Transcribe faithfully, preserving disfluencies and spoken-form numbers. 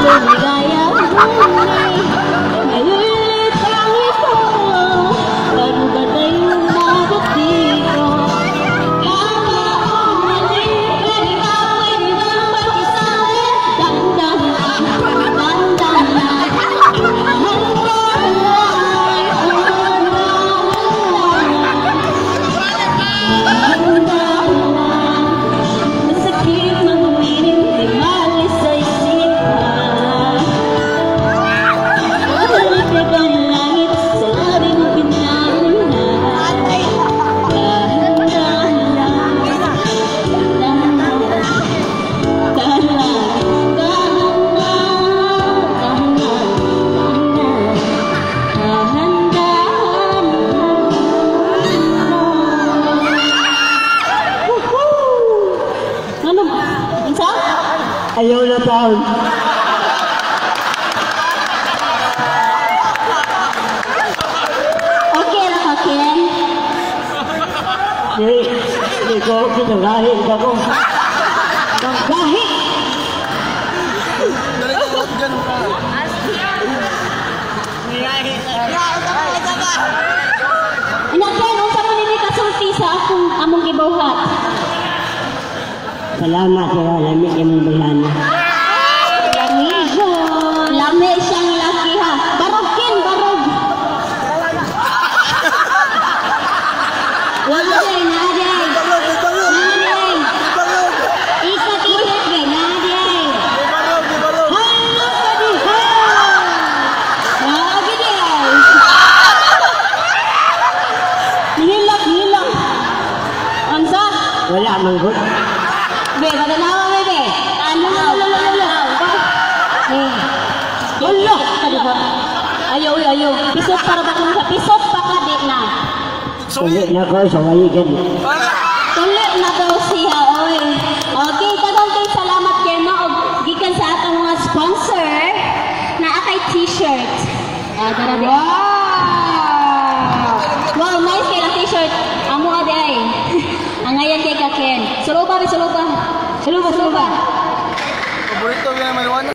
Ayaw na taon. Okay na ka, Ken? Hindi, hindi ko kinagahi ako. Nagahi! Ina, Ken, unsa mo nini kasulti sa akong among gibuhat? Salamat sa lami yung bilhan. Lami siyang laki ha. Barog, Ken, barog. Naday, naday. Naday. Ikat-ikat ka, naday. Hala ka di ha. Lagi di ay. Nihilak, nihilak. Ansa? Wala manggut. Be, madalawa be, be. Ano, lalo, lalo, lalo. Eh. Ulo! Ayaw, ayaw. Pisot para ba kung sa pisot pa ka, di na. Ulit na ko sa wayigan. Tulit na daw siya, oy. Okay, tanong kay salamat kayo na. O, gikan sa atong mga sponsor na akay t-shirt. Ah, tara, di. Wow! Wow, nice kayo na t-shirt. Amo ka di ay. Ang ngayon kay Kaken. Suluba, be, suluba. Suluba, suluba. Paborito, yan, may